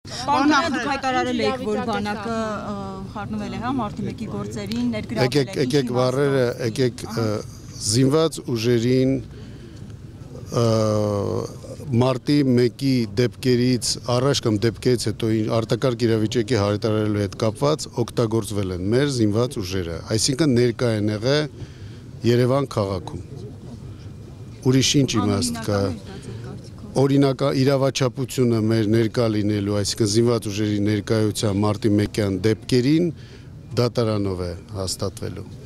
Պարոն դուք հայտարարել եք, որ բանակը խառնվել է, հա, մարտի 1-ի գործերին, ներգրավել է։ Եկեք բառերը, եկեք զինված ուժերին մարտի 1-ի դեպքերից առաջ կամ դեպքերից հետո արտակարգ իրավիճակի հայտարարելու հետ կապված օգտագործվել են մեր զինված ուժերը, այսինքն ներկա են եղել Երևան քաղաքում։ Ուրիշ ինչ իմաստ կա։ Օրինական իրավաչափությունը մեր ներկա լինելու, այսինքն զինված ուժերի ներկայության մարտի 1-յան դեպքերին դատարանով է հաստատվելու։